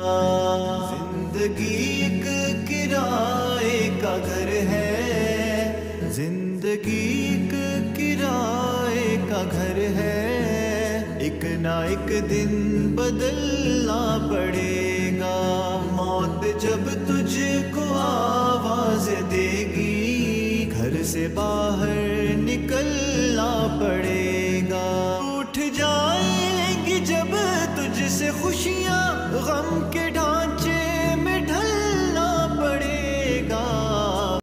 जिंदगी एक किराए का घर है, जिंदगी एक किराए का घर है। एक ना एक दिन बदलना पड़ेगा, मौत जब तुझको आवाज देगी, घर से बाहर निकलना पड़ेगा। उठ जाएंगी जब तुझसे खुशियाँ